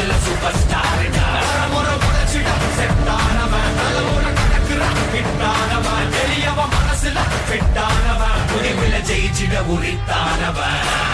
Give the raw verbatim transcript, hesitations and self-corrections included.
படத்துல சூப்பர் ஸ்டார்டா முறை முறைச்சிட செட்டானவன் தலைமுறை கடக்குற ஹிட்டானவன் எளியவன் மனசுல ஃபிட்டானவன் முடிவுல ஜெயிச்சிட உரித்தானவன்